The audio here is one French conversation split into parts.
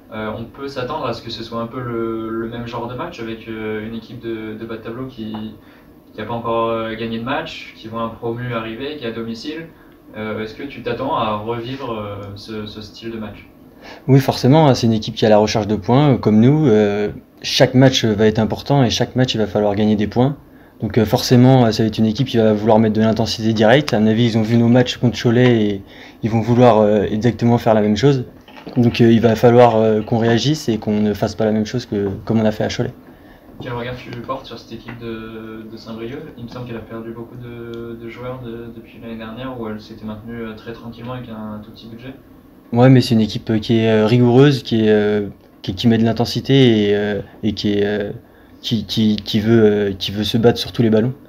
On peut s'attendre à ce que ce soit un peu le même genre de match avec une équipe de bas de tableau qui n'a pas encore gagné de match, qui voit un promu arriver, qui est à domicile. Est-ce que tu t'attends à revivre ce style de match? Oui, forcément, hein, c'est une équipe qui est à la recherche de points, comme nous. Chaque match va être important et chaque match, il va falloir gagner des points. Donc forcément, ça va être une équipe qui va vouloir mettre de l'intensité directe. À mon avis, ils ont vu nos matchs contre Cholet et ils vont vouloir exactement faire la même chose. Donc il va falloir qu'on réagisse et qu'on ne fasse pas la même chose que comme on a fait à Cholet. Quel regard tu portes sur cette équipe de Saint-Brieuc? Il me semble qu'elle a perdu beaucoup de joueurs depuis l'année dernière où elle s'était maintenue très tranquillement avec un tout petit budget. Ouais, mais c'est une équipe qui est rigoureuse, qui met de l'intensité et qui veut se battre sur tous les ballons.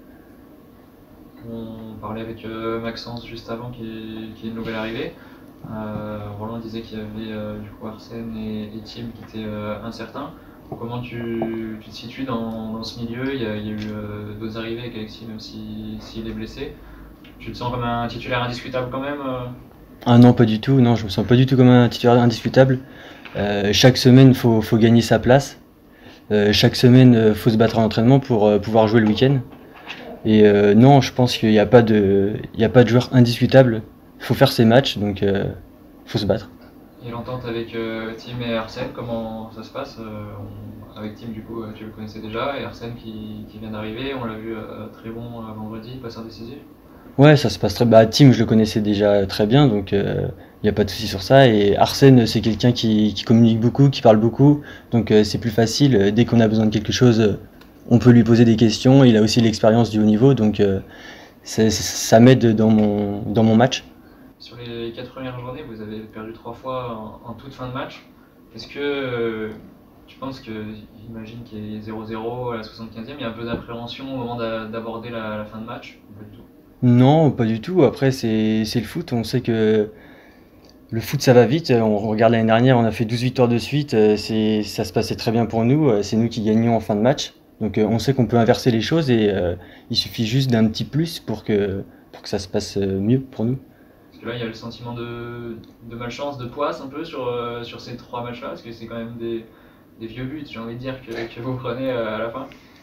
On parlait avec Maxence juste avant qui est une nouvelle arrivée. Roland disait qu'il y avait du coup Arsène et Tim qui étaient incertains. Comment tu te situes dans ce milieu? Il y a eu d'autres arrivées avec Alexis, même s'il est blessé. Tu te sens comme un titulaire indiscutable quand même? Ah non, pas du tout. Non, je me sens pas du tout comme un titulaire indiscutable. Chaque semaine, faut gagner sa place. Chaque semaine, faut se battre en entraînement pour pouvoir jouer le week-end. Et non, je pense il y a pas de joueur indiscutable. Il faut faire ses matchs, donc faut se battre. Et l'entente avec Tim et Arsène, comment ça se passe? Avec Tim, du coup, tu le connaissais déjà, et Arsène qui vient d'arriver, on l'a vu très bon vendredi, passeur décisif. Ouais, ça se passe très. Bah, Tim, je le connaissais déjà très bien, donc il n'y a pas de souci sur ça. Et Arsène, c'est quelqu'un qui communique beaucoup, qui parle beaucoup, donc c'est plus facile. Dès qu'on a besoin de quelque chose, on peut lui poser des questions. Il a aussi l'expérience du haut niveau, donc ça m'aide dans mon match. Sur les 4 premières journées, vous avez perdu 3 fois en toute fin de match. Est-ce que tu penses que, j'imagine qu'il y a 0-0 à la 75e, il y a un peu d'appréhension au moment d'aborder la fin de match? Pas du tout. Non, pas du tout. Après, c'est le foot. On sait que le foot, ça va vite. On regarde l'année dernière, on a fait 12 victoires de suite. Ça se passait très bien pour nous. C'est nous qui gagnions en fin de match. Donc on sait qu'on peut inverser les choses et il suffit juste d'un petit plus pour que ça se passe mieux pour nous. Parce que là, il y a le sentiment de malchance, de poisse un peu sur ces 3 matchs-là, parce que c'est quand même des vieux buts, j'ai envie de dire, que vous prenez à la fin.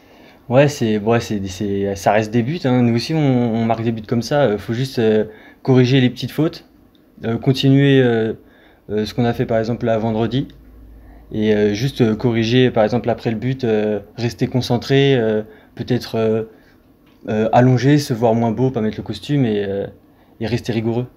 Ça reste des buts, hein. Nous aussi, on marque des buts comme ça. Faut juste corriger les petites fautes, continuer ce qu'on a fait par exemple là vendredi, et juste corriger par exemple après le but, rester concentré, peut-être allonger, se voir moins beau, pas mettre le costume et rester rigoureux.